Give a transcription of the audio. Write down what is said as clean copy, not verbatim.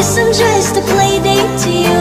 guess I'm just a play date to you.